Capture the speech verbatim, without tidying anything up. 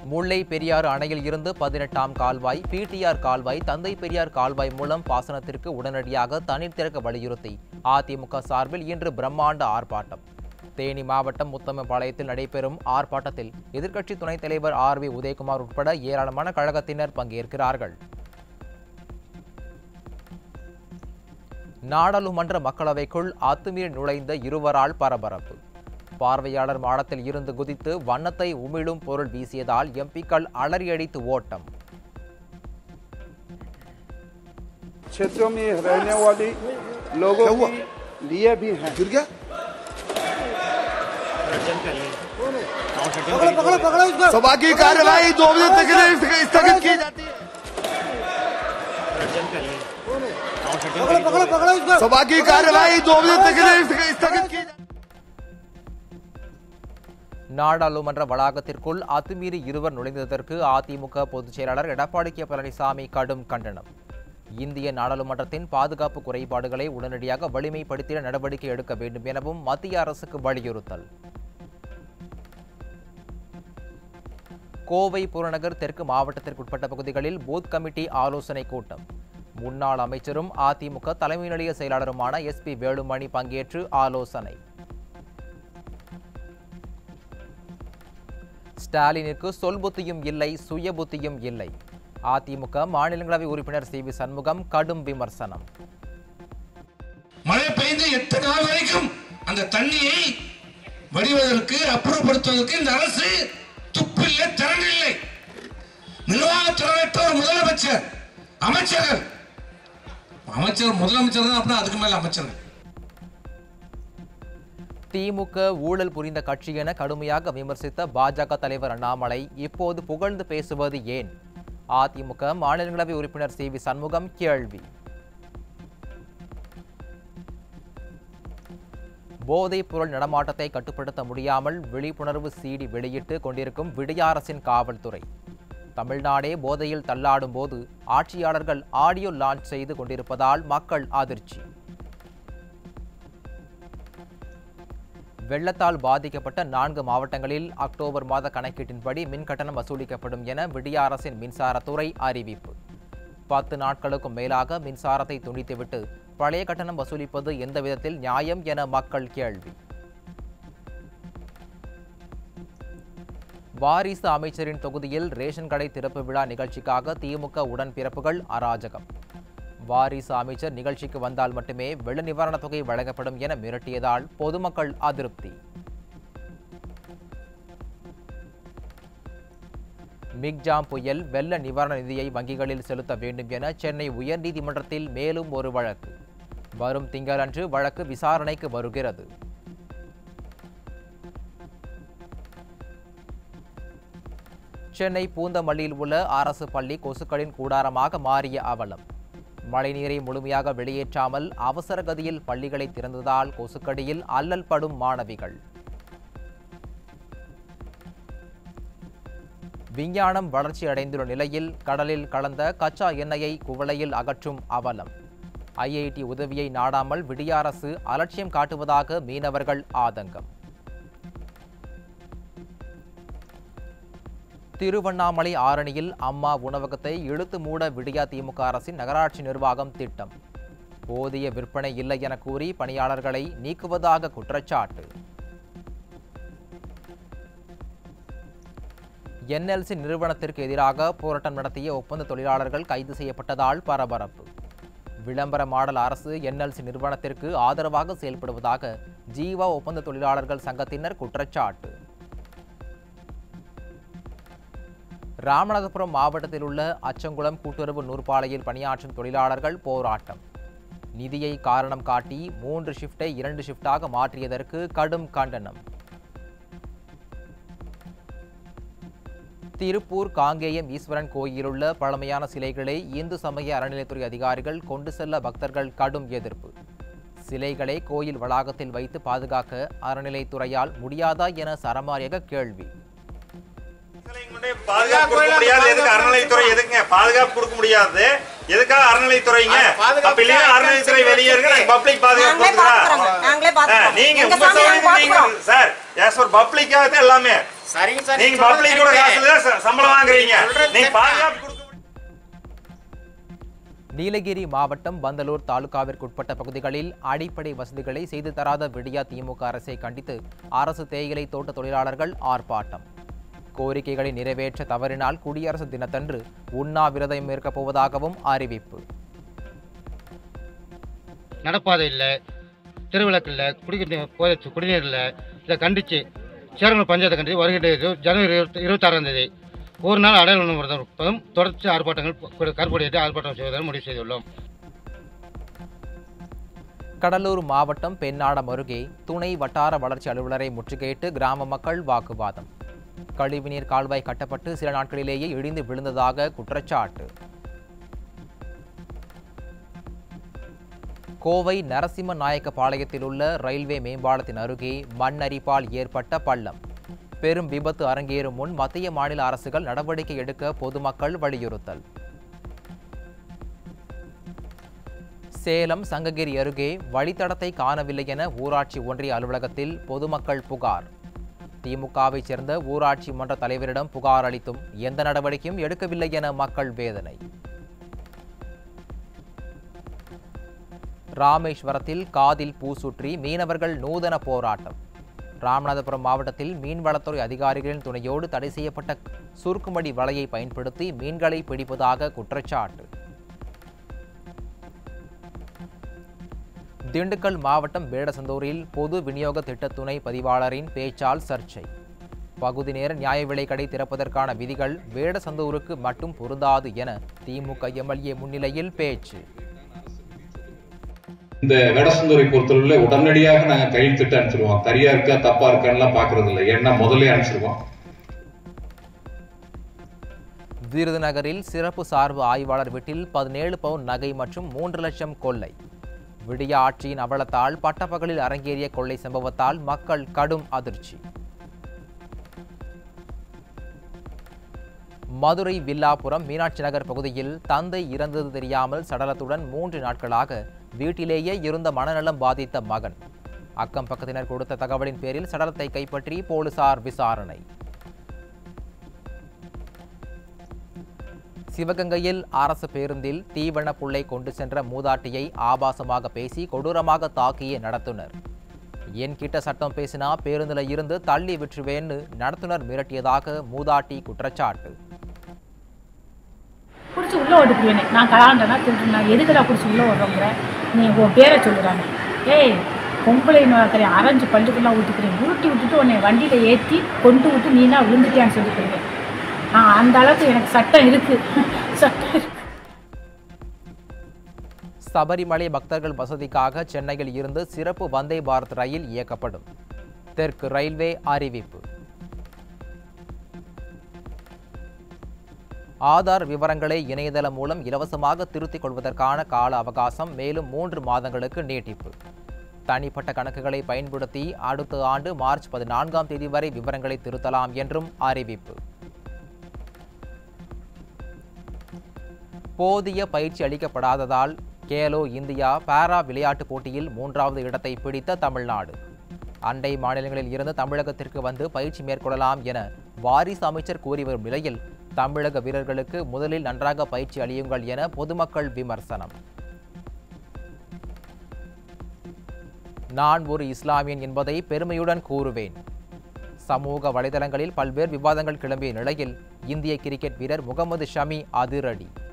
முல்லை பெரியாறு அணையில் இருந்து பதினெட்டாம் கால்வாய், பிடிஆர் கால்வாய், தந்தை பெரியார் கால்வாய் மூலம் பாசனத்திற்கு உடனடியாக தண்ணீர் திறக்க வலியுறுத்தி அதிமுக சார்பில் இன்று பிரம்மாண்ட ஆர்ப்பாட்டம். தேனி மாவட்டம் முத்தமபாளையத்தில் நடைபெறும் ஆர்ப்பாட்டத்தில் எதிர்க்கட்சி துணைத் தலைவர் ஆர் வி உதயகுமார் உட்பட ஏராளமான கழகத்தினர் பங்கேற்கிறார்கள். நாடாளுமன்ற மக்களவைக்குள் அத்துமீறி நுழைந்த இருவரால் பரபரப்பு. பார்வையாளர் மாடத்தில் இருந்து குதித்து வண்ணத்தை உமிழும் பொருள் வீசியதால் எம்பிக்கள் அலறியடித்து ஓட்டம். क्षेत्रों में रहने वाली लोगों के लिए भी है। सभा की कार्यवाही दो बजे तक स्थगित की जाती है। सभा की कार्यवाही दो बजे तक स्थगित की जाती है। நாடாளுமன்ற வளாகத்திற்குள் அத்துமீறி இருவர் நுழைந்ததற்கு அதிமுக பொதுச் செயலாளர் எடப்பாடி கே பழனிசாமி கடும் கண்டனம். இந்திய நாடாளுமன்றத்தின் பாதுகாப்பு குறைபாடுகளை உடனடியாக வலிமைப்படுத்திட நடவடிக்கை எடுக்க வேண்டும் எனவும் மத்திய அரசுக்கு வலியுறுத்தல். கோவை புறநகர் தெற்கு மாவட்டத்திற்குட்பட்ட பகுதிகளில் பூத் கமிட்டி ஆலோசனை கூட்டம். முன்னாள் அமைச்சரும் அதிமுக தலைமை நிலைய செயலாளருமான எஸ் பி வேலுமணி பங்கேற்று ஆலோசனை. ஸ்டாலினுக்கு சொல் புத்தியும் இல்லை, சுய புத்தியும் இல்லை. அதிமுக மாநிலங்களவை உறுப்பினர் சி வி சண்முகம் கடும் விமர்சனம். மழை பெய்து எட்டு நாள் வரைக்கும் அந்த தண்ணியை வடிவதற்கு அப்புறப்படுத்துவதற்கு இந்த அரசு துப்பில்லை, திறனில்லை. நிர்வாகத்துறையற்ற ஒரு முதலமைச்சர், அமைச்சர்கள், அமைச்சர் முதலமைச்சர் தான், அப்படின்னா அதுக்கு மேல அமைச்சர்கள். திமுக ஊழல் புரிந்த கட்சி என கடுமையாக விமர்சித்த பாஜக தலைவர் அண்ணாமலை இப்போது புகழ்ந்து பேசுவது ஏன்? அதிமுக மாநிலங்களவை உறுப்பினர் சி வி சண்முகம் கேள்வி. போதைப் பொருள் நடமாட்டத்தை கட்டுப்படுத்த முடியாமல் விழிப்புணர்வு சீடி வெளியிட்டு கொண்டிருக்கும் விடிய அரசின் காவல்துறை. தமிழ்நாடே போதையில் தள்ளாடும் போது ஆட்சியாளர்கள் ஆடியோ லான்ச் செய்து கொண்டிருப்பதால் மக்கள் அதிர்ச்சி. வெள்ளத்தால் பாதிக்கப்பட்ட நான்கு மாவட்டங்களில் அக்டோபர் மாத கணக்கீட்டின்படி மின் கட்டணம் வசூலிக்கப்படும் என விடிய அரசின் மின்சாரத்துறை அறிவிப்பு. பத்து நாட்களுக்கும் மேலாக மின்சாரத்தை துண்டித்துவிட்டு பழைய கட்டணம் வசூலிப்பது எந்த விதத்தில் நியாயம் என மக்கள் கேள்வி. வாரிசு அமைச்சரின் தொகுதியில் ரேஷன் கடை திறப்பு விழா நிகழ்ச்சிக்காக திமுக உடன்பிறப்புகள் அராஜகம். வாரிசு அமைச்சர் நிகழ்ச்சிக்கு வந்தால் மட்டுமே வெள்ள நிவாரணத் தொகை வழங்கப்படும் என மிரட்டியதால் பொதுமக்கள் அதிருப்தி. மிக்ஜாம் புயல் வெள்ள நிவாரண நிதியை வங்கிகளில் செலுத்த வேண்டும் என சென்னை உயர்நீதிமன்றத்தில் மேலும் ஒரு வழக்கு. வரும் திங்களன்று வழக்கு விசாரணைக்கு வருகிறது. சென்னை பூந்தமல்லியில் உள்ள அரசு பள்ளி கொசுக்களின் கூடாரமாக மாறிய அவலம். மழைநீரை முழுமையாக வெளியேற்றாமல் அவசர கதியில் பள்ளிகளை திறந்ததால் கொசுக்கடியில் அல்லல் படும் மாணவிகள். விஞ்ஞானம் வளர்ச்சி அடைந்துள்ள நிலையில் கடலில் கலந்த கச்சா எண்ணெயை குவளையில் அகற்றும் அவலம். ஐ ஐ டி உதவியை நாடாமல் விடிய அரசு அலட்சியம் காட்டுவதாக மீனவர்கள் ஆதங்கம். திருவண்ணாமலை ஆரணியில் அம்மா உணவகத்தை இழுத்து மூட விடியா திமுக அரசின் நகராட்சி நிர்வாகம் திட்டம். போதிய விற்பனை இல்லை என கூறி பணியாளர்களை நீக்குவதாக குற்றச்சாட்டு. என் எல் சி நிறுவனத்திற்கு எதிராக போராட்டம் நடத்திய ஒப்பந்த தொழிலாளர்கள் கைது செய்யப்பட்டதால் பரபரப்பு. விளம்பர மாடல் அரசு என் எல் சி நிறுவனத்திற்கு ஆதரவாக செயல்படுவதாக ஜீவா ஒப்பந்த தொழிலாளர்கள் சங்கத்தினர் குற்றச்சாட்டு. ராமநாதபுரம் மாவட்டத்தில் உள்ள அச்சங்குளம் கூட்டுறவு நூற்பாலையில் பணியாற்றும் தொழிலாளர்கள் போராட்டம். நிதியை காரணம் காட்டி மூன்று ஷிப்டை இரண்டு ஷிப்டாக மாற்றியதற்கு கடும் கண்டனம். திருப்பூர் காங்கேயம் ஈஸ்வரன் கோயிலுள்ள பழமையான சிலைகளை இந்து சமய அறநிலையத்துறை அதிகாரிகள் கொண்டு செல்ல பக்தர்கள் கடும் எதிர்ப்பு. சிலைகளை கோயில் வளாகத்தில் வைத்து பாதுகாக்க அறநிலைத்துறையால் முடியாதா என சரமாரியாக கேள்வி. பாதுகாப்பு கொடுக்க முடியாது, எதுக்கு அறநிலைத்துறை எதுக்குங்க பாதுகாப்பு கொடுக்க முடியாது, எதுக்காக அறநிலைத்துறைங்க? அப்ப இல்லையா அறநிலைத்துறை வெளியேறுங்க, பப்ளிக் பாதுகாப்பு கொடுக்குறா. நீங்க உங்க சௌகரியத்துக்கு நீங்க சார், எஸ் ஒரு பப்ளிக்காக தான் எல்லாமே சரிங்க சார், நீங்க பப்ளிக்கோட காசுல சம்பளம் வாங்குறீங்க. நீங்க பாதுகாப்பு கொடுக்க. நீலகிரி மாவட்டம் பந்தலூர் தாலுகாவிற்குட்பட்ட பகுதிகளில் அடிப்படை வசதிகளை செய்து தராத விடியா திமுக அரசை கண்டித்து அரசு தேயிலை தோட்ட தொழிலாளர்கள் ஆர்ப்பாட்டம். கோரிக்கைகளை நிறைவேற்ற தவறினால் குடியரசு தினத்தன்று உண்ணாவிரதம் மேற்கப் போவதாகவும் அறிவிப்பு. நடப்பாதை இல்லை, திருவிளக்கு இல்லை, குடிநீர் குடிநீர் இல்லை. இதை கண்டித்து சேரங்கல் பஞ்சாயத்தை கண்டித்து வருகின்ற ஜனவரி இருபத்தி இருபத்தாறாம் தேதி ஒரு நாள் அடையாள உணவு தொடர்ச்சி ஆர்ப்பாட்டங்கள் கருப்பொடியிட்டு ஆர்ப்பாட்டம் செய்வதாக முடிவு செய்துள்ளோம். கடலூர் மாவட்டம் பெண்ணாடம் அருகே துணை வட்டார வளர்ச்சி அலுவலரை முற்றுகையிட்டு கிராம மக்கள் வாக்குவாதம். கழிவுநீர் கால்வாய் கட்டப்பட்டு சில நாட்களிலேயே இடிந்து விழுந்ததாக குற்றச்சாட்டு. கோவை நரசிம்ம நாயக்க பாளையத்தில் உள்ள ரயில்வே மேம்பாலத்தின் அருகே மண் அரிப்பால் ஏற்பட்ட பள்ளம். பெரும் விபத்து அரங்கேறும் முன் மத்திய மாநில அரசுகள் நடவடிக்கை எடுக்க பொதுமக்கள் வலியுறுத்தல். சேலம் சங்ககிரி அருகே வழித்தடத்தை காணவில்லை என ஊராட்சி ஒன்றிய அலுவலகத்தில் பொதுமக்கள் புகார். திமுகவைச் சேர்ந்த ஊராட்சி மன்ற தலைவரிடம் புகார் அளித்தும் எந்த நடவடிக்கையும் எடுக்கவில்லை என மக்கள் வேதனை. ராமேஸ்வரத்தில் காதில் பூ சுற்றி மீனவர்கள் நூதன போராட்டம். ராமநாதபுரம் மாவட்டத்தில் மீன்வளத்துறை அதிகாரிகளின் துணையோடு தடை செய்யப்பட்ட சுருக்குமடி வலையை பயன்படுத்தி மீன்களை பிடிப்பதாக குற்றச்சாட்டு. திண்டுக்கல் மாவட்டம் வேடசந்தூரில் பொது விநியோக திட்ட துணை பதிவாளரின் பேச்சால் சர்ச்சை. பகுதி நேர நியாய விலை கடை திறப்பதற்கான விதிகள் வேடசந்தூருக்கு மட்டும் பொருந்தாது என திமுக எம்எல்ஏ முன்னிலையில் பேச்சு. இந்த வேடசந்தூரை பொறுத்தளவுல உடனடியாக நாங்க கையெழுத்திட்டு அனுப்பிச்சிருவோம். சரியா இருக்கா தப்பா இருக்கான்னு பாக்குறது இல்லை, ஏன்னா முதலே அனுப்பிச்சிருவோம். விருதுநகரில் சிறப்பு சார்பு ஆய்வாளர் வீட்டில் பதினேழு பவுன் நகை மற்றும் மூன்று லட்சம் கொள்ளை. விடிய ஆட்சியின் அவலத்தால் பட்டப்பகலில் அரங்கேறிய கொள்ளை சம்பவத்தால் மக்கள் கடும் அதிர்ச்சி. மதுரை வில்லாபுரம் மீனாட்சி நகர் பகுதியில் தந்தை இறந்தது தெரியாமல் சடலத்துடன் மூன்று நாட்களாக வீட்டிலேயே இருந்த மனநலம் பாதித்த மகன். அக்கம் பக்கத்தினர் கொடுத்த தகவலின் பேரில் சடலத்தை கைப்பற்றி போலீசார் விசாரணை. சிவகங்கையில் அரசு பேருந்தில் தீவன புல்லை கொண்டு சென்ற மூதாட்டியை ஆபாசமாக பேசி கொடூரமாக தாக்கிய நடத்துனர். என் கிட்ட சட்டம் பேசினா பேருந்துல இருந்து தள்ளி விட்டுருவேன்னு நடத்துனர் மிரட்டியதாக மூதாட்டி குற்றச்சாட்டு. பிடிச்சி உள்ளே ஓட்டுக்குவேனே நான் கலாண்டனா திருட்டு நான் எதுக்குடா பிடிச்சி உள்ளே ஓடுறோங்கிற நீ உன் பேரை சொல்லுறாங்க. ஏய் பொம்பளை நோக்கறே அரைஞ்சு பல்லுக்கெல்லாம் ஊற்றிக்கிறேன், ஊட்டி விட்டுட்டு உன்னை வண்டியில் ஏற்றி கொண்டு விட்டு நீனா விழுந்துட்டியான்னு சொல்லிக்கிறேன். ஆ அந்த அளவுக்கு எனக்கு சட்டம் இருக்கு, சட்டம் இருக்கு. சபரிமலை பக்தர்கள் வசதிக்காக சென்னையில் இருந்து சிறப்பு வந்தே பாரத் ரயில் இயக்கப்படும். தெற்கு ரயில்வே அறிவிப்பு. ஆதார் விவரங்களை இணையதளம் மூலம் இலவசமாக திருத்திக் கொள்வதற்கான கால அவகாசம் மேலும் மூன்று மாதங்களுக்கு நீட்டிப்பு. தனிப்பட்ட கணக்குகளை பயன்படுத்தி அடுத்த ஆண்டு மார்ச் பதினான்காம் தேதி வரை விவரங்களை திருத்தலாம் என்றும் அறிவிப்பு. போதிய பயிற்சி அளிக்கப்படாததால் கேலோ இந்தியா பாரா விளையாட்டுப் போட்டியில் மூன்றாவது இடத்தை பிடித்த தமிழ்நாடு. அண்டை மாநிலங்களில் இருந்து தமிழகத்திற்கு வந்து பயிற்சி மேற்கொள்ளலாம் என வாரிசு அமைச்சர் கூறி வரும் நிலையில் தமிழக வீரர்களுக்கு முதலில் நன்றாக பயிற்சி அளியுங்கள் என பொதுமக்கள் விமர்சனம். நான் ஒரு இஸ்லாமியன் என்பதை பெருமையுடன் கூறுவேன். சமூக வலைதளங்களில் பல்வேறு விவாதங்கள் கிளம்பிய நிலையில் இந்திய கிரிக்கெட் வீரர் முகமது ஷமி அதிரடி.